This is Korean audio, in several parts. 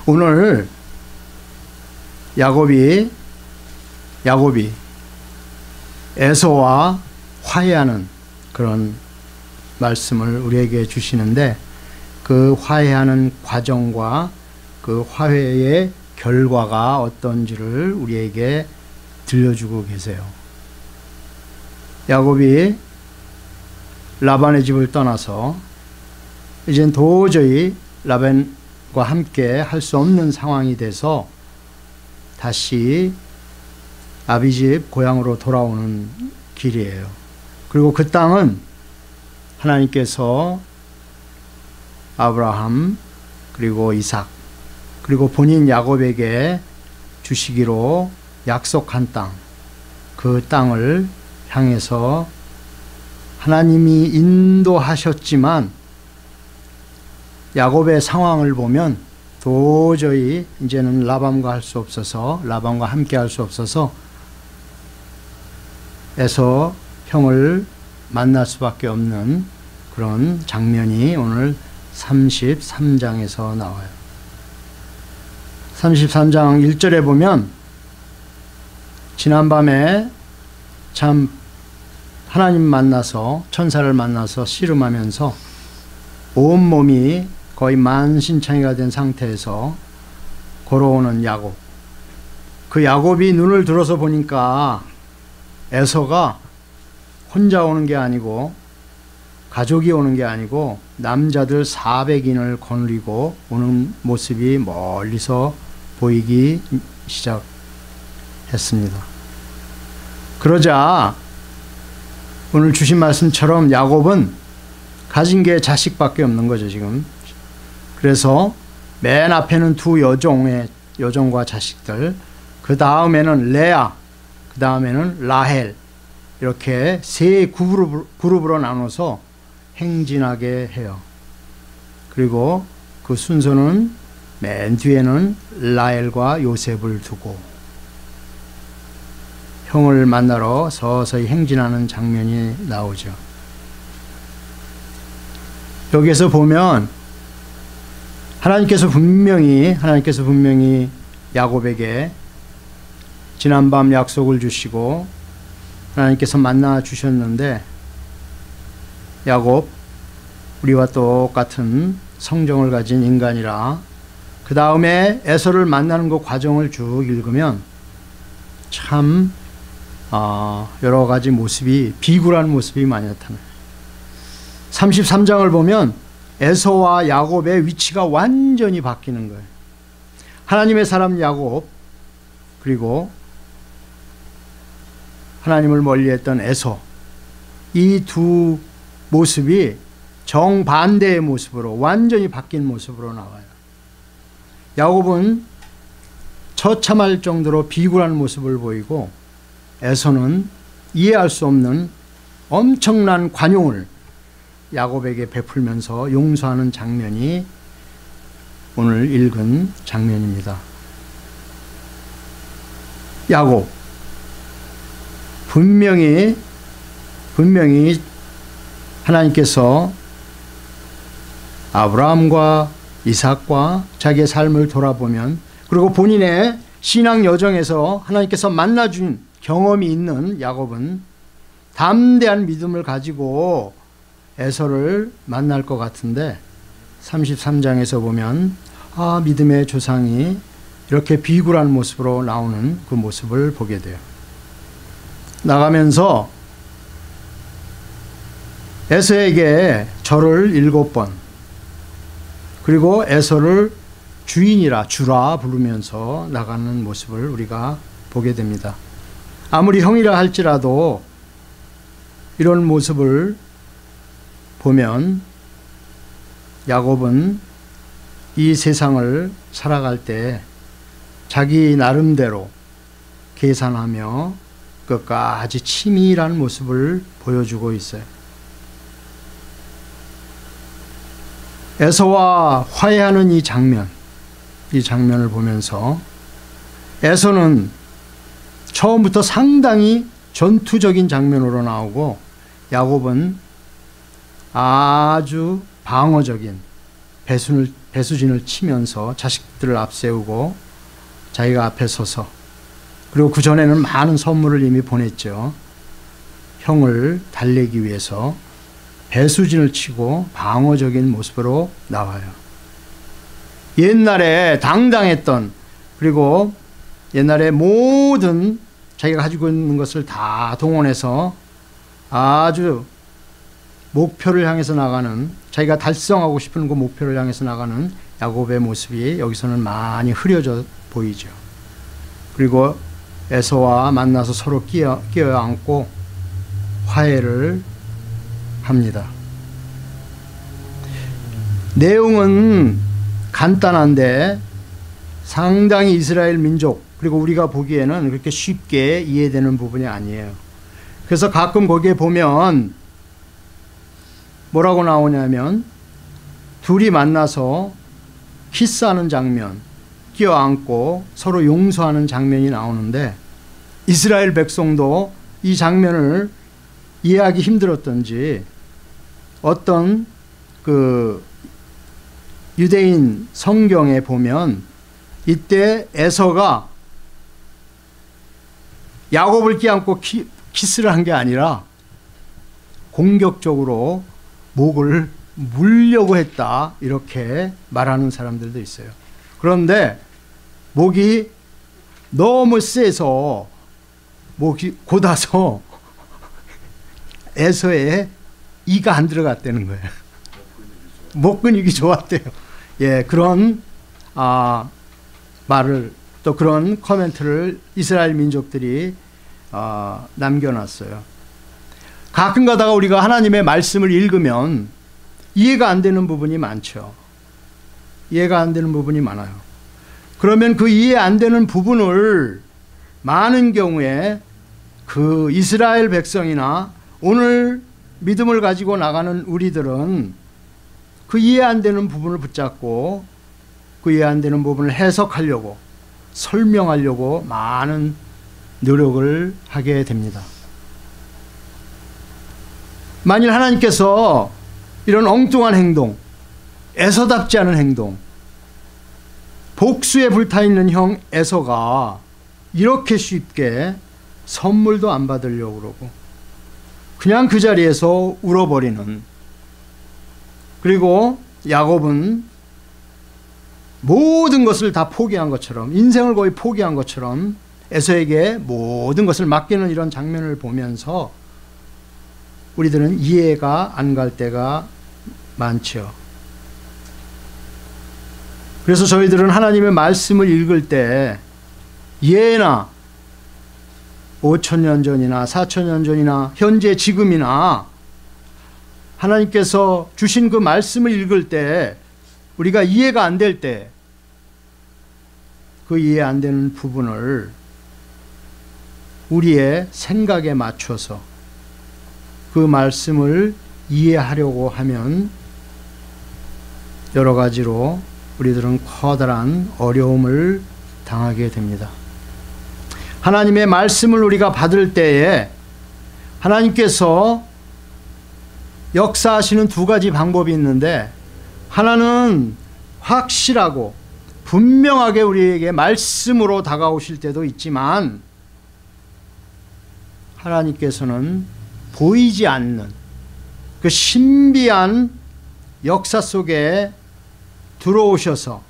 오늘 야곱이 에서와 화해하는 그런 말씀을 우리에게 주시는데, 그 화해하는 과정과 그 화해의 결과가 어떤지를 우리에게 들려주고 계세요. 야곱이 라반의 집을 떠나서 이젠 도저히 라반과 함께 할 수 없는 상황이 돼서 다시 아비집 고향으로 돌아오는 길이에요. 그리고 그 땅은 하나님께서 아브라함 그리고 이삭 그리고 본인 야곱에게 주시기로 약속한 땅, 그 땅을 향해서 하나님이 인도하셨지만 야곱의 상황을 보면 도저히 이제는 라반과 함께 할 수 없어서 에서 형을 만날 수밖에 없는 그런 장면이 오늘 33장에서 나와요. 33장 1절에 보면 지난밤에 참 하나님 만나서, 천사를 만나서 씨름하면서 온몸이 거의 만신창이가 된 상태에서 걸어오는 야곱. 그 야곱이 눈을 들어서 보니까 에서가 혼자 오는 게 아니고, 가족이 오는 게 아니고 남자들 400인을 거느리고 오는 모습이 멀리서 보이기 시작했습니다. 그러자 오늘 주신 말씀처럼 야곱은 가진 게 자식밖에 없는 거죠, 지금. 그래서 맨 앞에는 두 여종과 자식들, 그 다음에는 레아, 그 다음에는 라헬, 이렇게 세 그룹으로 나눠서 행진하게 해요. 그리고 그 순서는 맨 뒤에는 라헬과 요셉을 두고 형을 만나러 서서히 행진하는 장면이 나오죠. 여기에서 보면 하나님께서 분명히 야곱에게 지난밤 약속을 주시고 하나님께서 만나 주셨는데, 야곱, 우리와 똑같은 성정을 가진 인간이라 그 다음에 에서를 만나는 그 과정을 쭉 읽으면 참 여러 가지 모습이, 비굴한 모습이 많이 나타나요. 33장을 보면 에서와 야곱의 위치가 완전히 바뀌는 거예요. 하나님의 사람 야곱, 그리고 하나님을 멀리했던 에서, 이 두 모습이 정반대의 모습으로, 완전히 바뀐 모습으로 나와요. 야곱은 처참할 정도로 비굴한 모습을 보이고, 에서는 이해할 수 없는 엄청난 관용을 야곱에게 베풀면서 용서하는 장면이 오늘 읽은 장면입니다. 야곱, 분명히 하나님께서 아브라함과 이삭과 자기의 삶을 돌아보면, 그리고 본인의 신앙 여정에서 하나님께서 만나준 경험이 있는 야곱은 담대한 믿음을 가지고 에서를 만날 것 같은데, 33장에서 보면 믿음의 조상이 이렇게 비굴한 모습으로 나오는 그 모습을 보게 돼요. 나가면서 에서에게 절을 7번, 그리고 에서를 주라 부르면서 나가는 모습을 우리가 보게 됩니다. 아무리 형이라 할지라도 이런 모습을 보면 야곱은 이 세상을 살아갈 때 자기 나름대로 계산하며 끝까지 치밀한 모습을 보여주고 있어요. 에서와 화해하는 이 장면을 보면서 에서는 처음부터 상당히 전투적인 장면으로 나오고, 야곱은 아주 방어적인, 배수진을 치면서 자식들을 앞세우고 자기가 앞에 서서, 그리고 그 전에는 많은 선물을 이미 보냈죠. 형을 달래기 위해서 배수진을 치고 방어적인 모습으로 나와요. 옛날에 당당했던, 그리고 옛날에 모든 자기가 가지고 있는 것을 다 동원해서 아주 목표를 향해서 나가는, 자기가 달성하고 싶은 그 목표를 향해서 나가는 야곱의 모습이 여기서는 많이 보이죠. 그리고 에서와 만나서 서로 끼어안고 화해를 합니다. 내용은 간단한데 상당히 이스라엘 민족, 그리고 우리가 보기에는 그렇게 쉽게 이해되는 부분이 아니에요. 그래서 가끔 거기에 보면 뭐라고 나오냐면 둘이 만나서 키스하는 장면, 끼어안고 서로 용서하는 장면이 나오는데, 이스라엘 백성도 이 장면을 이해하기 힘들었던지 어떤 그 유대인 성경에 보면 이때 에서가 야곱을 끼안고 키스를 한 게 아니라 공격적으로 목을 물려고 했다, 이렇게 말하는 사람들도 있어요. 그런데 목이 너무 세서, 목이 곧아서 에서의 이가 안 들어갔다는 거예요. 목 근육이 좋았대요. 예, 그런 말을, 또 그런 코멘트를 이스라엘 민족들이 남겨놨어요. 가끔 가다가 우리가 하나님의 말씀을 읽으면 이해가 안 되는 부분이 많죠. 이해가 안 되는 부분이 많아요. 그러면 그 이해 안 되는 부분을 많은 경우에 그 이스라엘 백성이나 오늘 믿음을 가지고 나가는 우리들은 그 이해 안 되는 부분을 붙잡고 그 이해 안 되는 부분을 해석하려고, 설명하려고 많은 노력을 하게 됩니다. 만일 하나님께서 이런 엉뚱한 행동, 에서답지 않은 행동, 복수에 불타있는 형 에서가 이렇게 쉽게 선물도 안 받으려고 그러고 그냥 그 자리에서 울어버리는, 그리고 야곱은 모든 것을 다 포기한 것처럼, 인생을 거의 포기한 것처럼 에서에게 모든 것을 맡기는 이런 장면을 보면서 우리들은 이해가 안 갈 때가 많죠. 그래서 저희들은 하나님의 말씀을 읽을 때 예나 5,000년 전이나 4,000년 전이나 현재 지금이나 하나님께서 주신 그 말씀을 읽을 때 우리가 이해가 안 될 때 그 이해 안 되는 부분을 우리의 생각에 맞춰서 그 말씀을 이해하려고 하면 여러 가지로 우리들은 커다란 어려움을 당하게 됩니다. 하나님의 말씀을 우리가 받을 때에 하나님께서 역사하시는 두 가지 방법이 있는데, 하나는 확실하고 분명하게 우리에게 말씀으로 다가오실 때도 있지만, 하나님께서는 보이지 않는 그 신비한 역사 속에 들어오셔서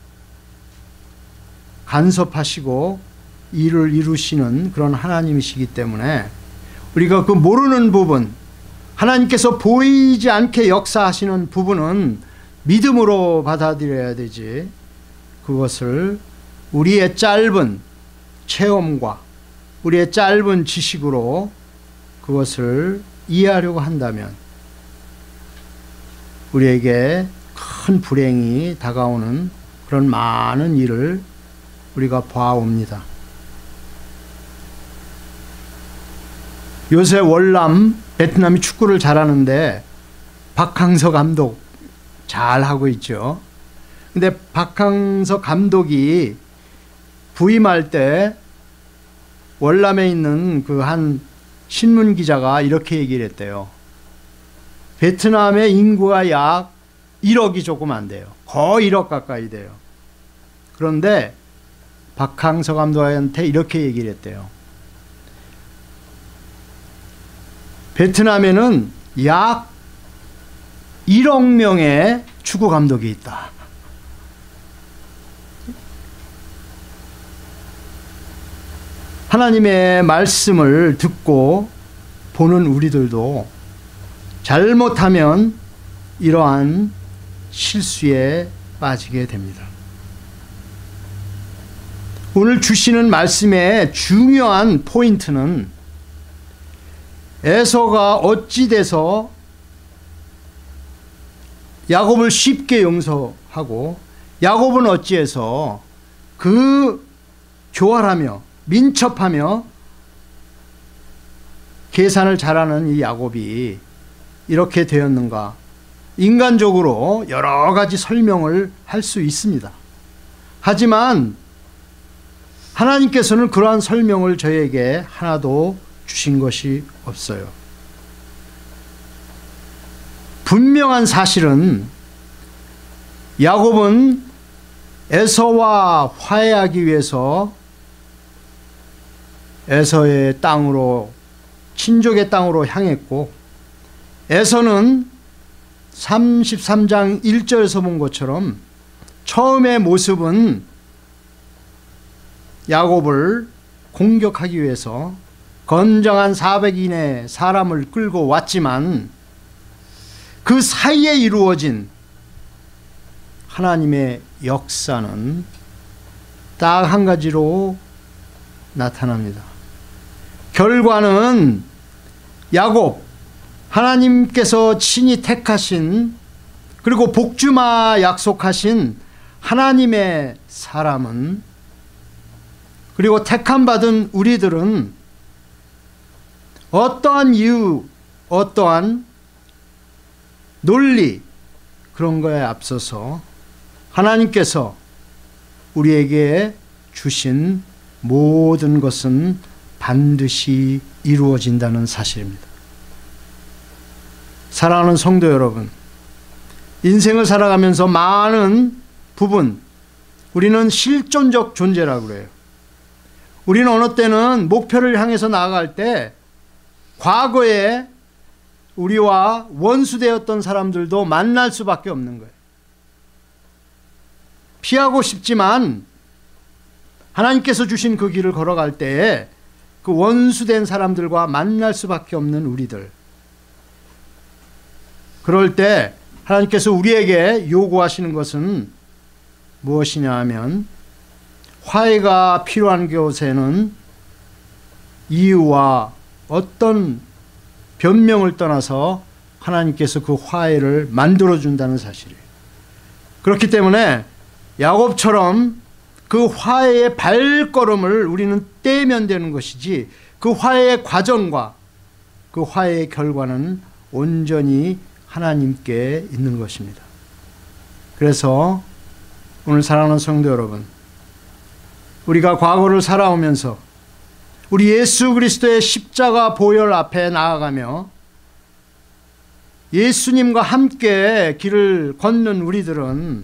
간섭하시고 일을 이루시는 그런 하나님이시기 때문에 우리가 그 모르는 부분, 하나님께서 보이지 않게 역사하시는 부분은 믿음으로 받아들여야 되지, 그것을 우리의 짧은 체험과 우리의 짧은 지식으로 그것을 이해하려고 한다면 우리에게 큰 불행이 다가오는 그런 많은 일을 우리가 봐옵니다. 요새 월남 베트남이 축구를 잘하는데 박항서 감독 잘하고 있죠. 근데 박항서 감독이 부임할 때 월남에 있는 그 한 신문 기자가 이렇게 얘기를 했대요. 베트남의 인구가 약 1억이 조금 안 돼요. 거의 1억 가까이 돼요. 그런데 박항서 감독한테 이렇게 얘기를 했대요. 베트남에는 약 1억 명의 축구 감독이 있다. 하나님의 말씀을 듣고 보는 우리들도 잘못하면 이러한 실수에 빠지게 됩니다. 오늘 주시는 말씀의 중요한 포인트는 에서가 어찌 돼서 야곱을 쉽게 용서하고 야곱은 어찌해서 그 교활하며 민첩하며 계산을 잘하는 이 야곱이 이렇게 되었는가? 인간적으로 여러 가지 설명을 할 수 있습니다. 하지만 하나님께서는 그러한 설명을 저에게 하나도 주신 것이 없어요. 분명한 사실은 야곱은 에서와 화해하기 위해서 에서의 땅으로, 친족의 땅으로 향했고, 에서는 33장 1절에서 본 것처럼 처음의 모습은 야곱을 공격하기 위해서 건장한 400인의 사람을 끌고 왔지만 그 사이에 이루어진 하나님의 역사는 딱 한 가지로 나타납니다. 결과는 야곱, 하나님께서 친히 택하신, 그리고 복주마 약속하신 하나님의 사람은, 그리고 택함받은 우리들은 어떠한 이유, 어떠한 논리, 그런 거에 앞서서 하나님께서 우리에게 주신 모든 것은 반드시 이루어진다는 사실입니다. 사랑하는 성도 여러분, 인생을 살아가면서 많은 부분, 우리는 실존적 존재라고 그래요. 우리는 어느 때는 목표를 향해서 나아갈 때 과거에 우리와 원수되었던 사람들도 만날 수밖에 없는 거예요. 피하고 싶지만 하나님께서 주신 그 길을 걸어갈 때에 그 원수된 사람들과 만날 수밖에 없는 우리들. 그럴 때 하나님께서 우리에게 요구하시는 것은 무엇이냐 하면, 화해가 필요한 곳에는 이유와 어떤 변명을 떠나서 하나님께서 그 화해를 만들어준다는 사실이에요. 그렇기 때문에 야곱처럼 그 화해의 발걸음을 우리는 떼면 되는 것이지, 그 화해의 과정과 그 화해의 결과는 온전히 하나님께 있는 것입니다. 그래서 오늘 사랑하는 성도 여러분, 우리가 과거를 살아오면서 우리 예수 그리스도의 십자가 보혈 앞에 나아가며 예수님과 함께 길을 걷는 우리들은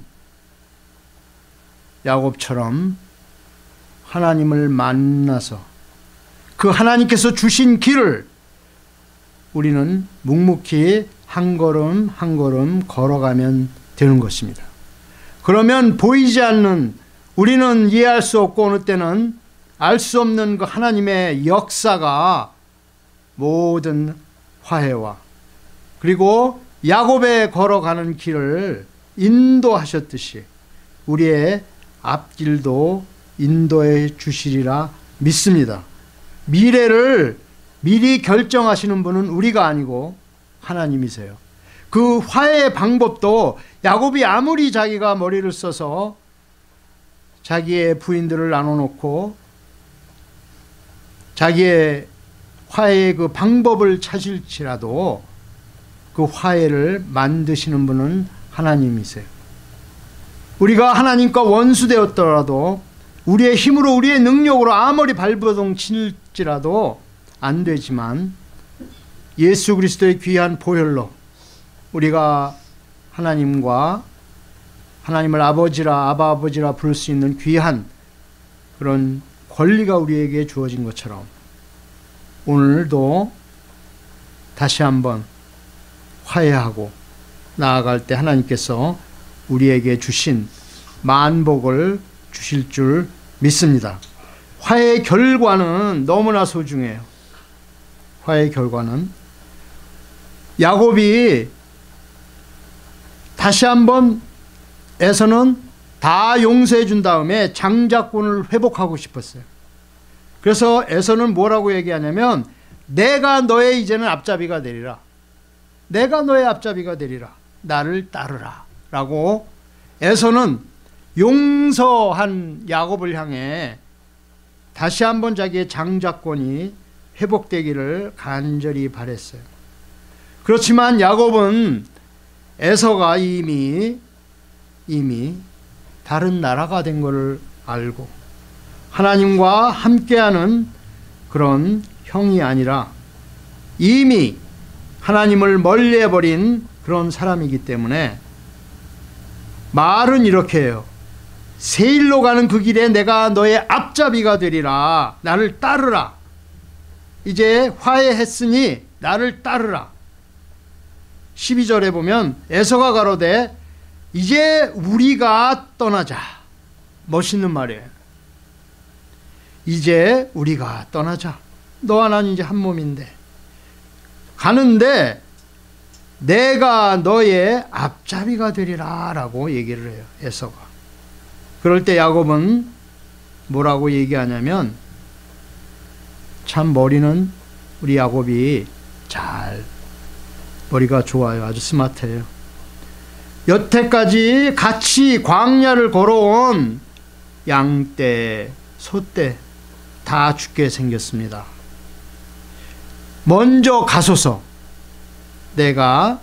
야곱처럼 하나님을 만나서 그 하나님께서 주신 길을 우리는 묵묵히 한 걸음 한 걸음 걸어가면 되는 것입니다. 그러면 보이지 않는, 우리는 이해할 수 없고 어느 때는 알 수 없는 그 하나님의 역사가 모든 화해와, 그리고 야곱의 걸어가는 길을 인도하셨듯이 우리의 앞길도 인도해 주시리라 믿습니다. 미래를 미리 결정하시는 분은 우리가 아니고 하나님이세요. 그 화해의 방법도 야곱이 아무리 자기가 머리를 써서 자기의 부인들을 나눠놓고 자기의 화해의 그 방법을 찾을지라도 그 화해를 만드시는 분은 하나님이세요. 우리가 하나님과 원수되었더라도 우리의 힘으로, 우리의 능력으로 아무리 발버둥 칠지라도 안 되지만 예수 그리스도의 귀한 보혈로 우리가 하나님과 하나님을 아버지라 아버지라 부를 수 있는 귀한 그런 권리가 우리에게 주어진 것처럼 오늘도 다시 한번 화해하고 나아갈 때 하나님께서 우리에게 주신 만복을 주실 줄 믿습니다. 화해의 결과는 너무나 소중해요. 화해의 결과는 야곱이 다시 한번 에서는 다 용서해 준 다음에 장자권을 회복하고 싶었어요. 그래서 에서는 뭐라고 얘기하냐면 내가 너의 이제는 앞잡이가 되리라. 내가 너의 앞잡이가 되리라. 나를 따르라. 라고 에서는 용서한 야곱을 향해 다시 한번 자기의 장자권이 회복되기를 간절히 바랬어요. 그렇지만 야곱은 에서가 이미 다른 나라가 된 것을 알고 하나님과 함께하는 그런 형이 아니라 이미 하나님을 멀리해버린 그런 사람이기 때문에 말은 이렇게 해요. 세일로 가는 그 길에 내가 너의 앞잡이가 되리라. 나를 따르라. 이제 화해했으니 나를 따르라. 12절에 보면 에서가 가로되 이제 우리가 떠나자. 멋있는 말이에요. 이제 우리가 떠나자. 너와 난 이제 한 몸인데 가는데 내가 너의 앞잡이가 되리라 라고 얘기를 해요. 에서가. 그럴 때 야곱은 뭐라고 얘기하냐면 참 머리는 우리 야곱이 머리가 좋아요. 아주 스마트해요. 여태까지 같이 광야를 걸어온 양떼, 소떼 다 죽게 생겼습니다. 먼저 가소서. 내가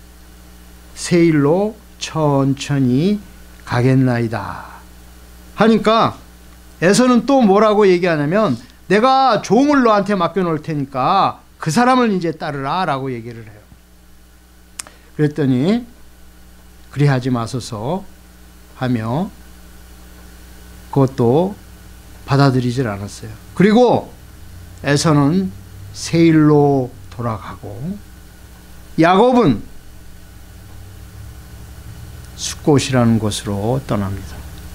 세일로 천천히 가겠나이다 하니까 에서는 또 뭐라고 얘기하냐면 내가 종을 너한테 맡겨놓을 테니까 그 사람을 이제 따르라 라고 얘기를 해요. 그랬더니 그리하지 마소서 하며 그것도 받아들이질 않았어요. 그리고 에서는 세일로 돌아가고 야곱은 숫곳이라는 곳으로 떠납니다.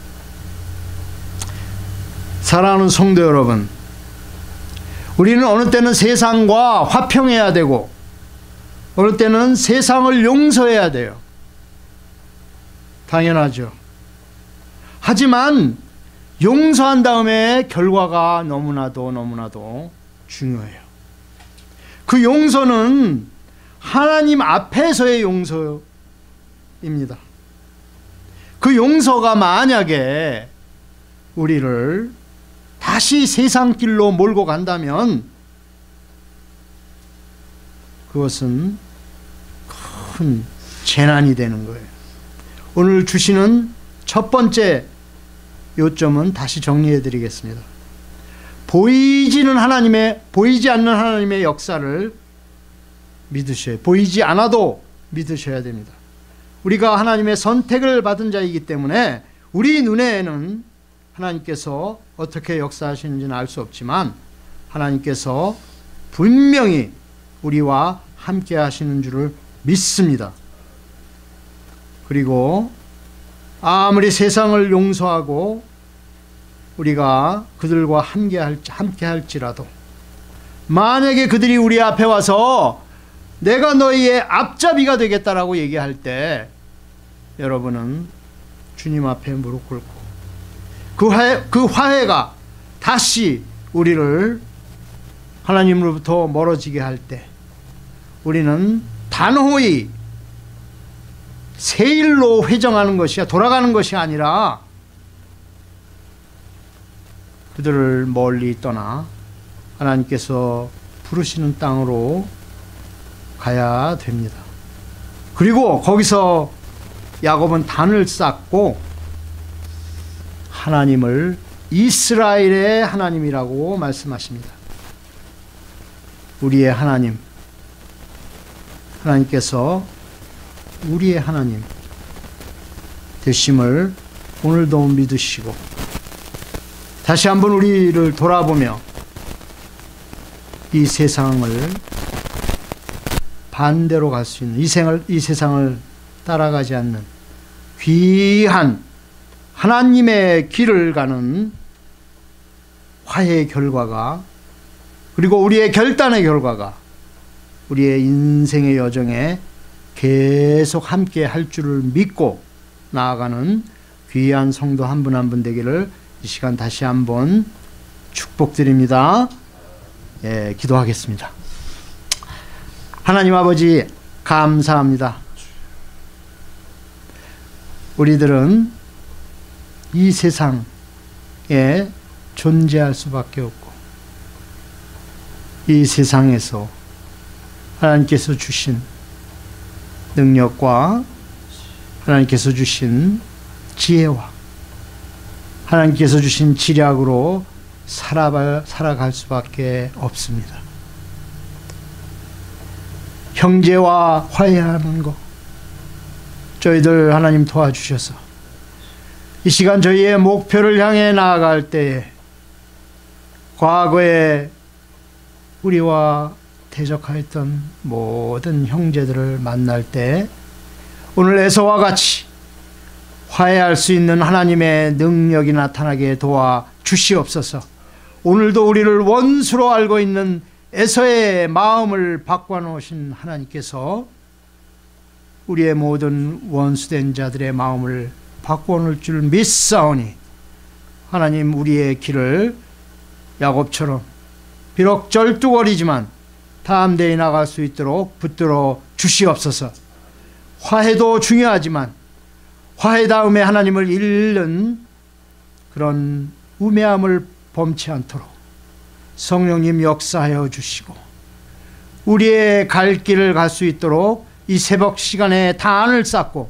사랑하는 성도 여러분, 우리는 어느 때는 세상과 화평해야 되고 어느 때는 세상을 용서해야 돼요. 당연하죠. 하지만 용서한 다음에 결과가 너무나도 중요해요. 그 용서는 하나님 앞에서의 용서입니다. 그 용서가 만약에 우리를 다시 세상 길로 몰고 간다면 그것은 큰 재난이 되는 거예요. 오늘 주시는 첫 번째 요점은 다시 정리해 드리겠습니다. 보이지 않는 하나님의 역사를 믿으셔야, 보이지 않아도 믿으셔야 됩니다. 우리가 하나님의 선택을 받은 자이기 때문에 우리 눈에는 하나님께서 어떻게 역사하시는지는 알 수 없지만 하나님께서 분명히 우리와 함께 하시는 줄을 믿습니다. 그리고 아무리 세상을 용서하고 우리가 그들과 함께 할지라도 만약에 그들이 우리 앞에 와서 내가 너희의 앞잡이가 되겠다라고 얘기할 때 여러분은 주님 앞에 무릎 꿇고 그 화해가 다시 우리를 하나님으로부터 멀어지게 할 때 우리는 단호히 세일로 회정하는 것이 돌아가는 것이 아니라 그들을 멀리 떠나 하나님께서 부르시는 땅으로 가야 됩니다. 그리고 거기서 야곱은 단을 쌓고 하나님을 이스라엘의 하나님이라고 말씀하십니다. 우리의 하나님, 하나님께서 우리의 하나님, 되심을 오늘도 믿으시고 다시 한번 우리를 돌아보며 이 세상을 반대로 갈 수 있는 이 세상을 따라가지 않는 귀한 하나님의 길을 가는 화해의 결과가, 그리고 우리의 결단의 결과가 우리의 인생의 여정에 계속 함께 할 줄을 믿고 나아가는 귀한 성도 한 분 한 분 되기를 이 시간 다시 한번 축복드립니다. 예, 기도하겠습니다. 하나님 아버지, 감사합니다. 우리들은 이 세상에 존재할 수밖에 없고 이 세상에서 하나님께서 주신 능력과 하나님께서 주신 지혜와 하나님께서 주신 지략으로 살아갈 수밖에 없습니다. 형제와 화해하는 것, 저희들 하나님 도와주셔서 이 시간 저희의 목표를 향해 나아갈 때에 과거에 우리와 대적하였던 모든 형제들을 만날 때 오늘 에서와 같이 화해할 수 있는 하나님의 능력이 나타나게 도와 주시옵소서. 오늘도 우리를 원수로 알고 있는 에서의 마음을 바꿔놓으신 하나님께서 우리의 모든 원수된 자들의 마음을 바꿔놓을 줄 믿사오니 하나님, 우리의 길을 야곱처럼 비록 절뚝거리지만 담대히 나갈 수 있도록 붙들어 주시옵소서. 화해도 중요하지만 화해 다음에 하나님을 잃는 그런 우매함을 범치 않도록 성령님 역사하여 주시고 우리의 갈 길을 갈 수 있도록 이 새벽 시간에 단을 쌓고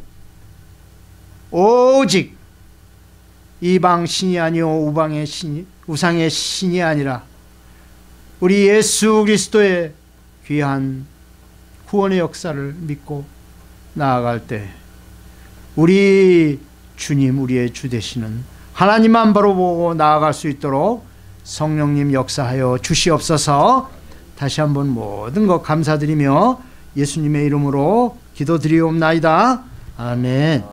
오직 이방 신이 아니오 우방의 신이, 우상의 신이 아니라 우리 예수 그리스도의 귀한 구원의 역사를 믿고 나아갈 때 우리 주님, 우리의 주 되시는 하나님만 바로 보고 나아갈 수 있도록 성령님 역사하여 주시옵소서. 다시 한번 모든 것 감사드리며 예수님의 이름으로 기도드리옵나이다. 아멘.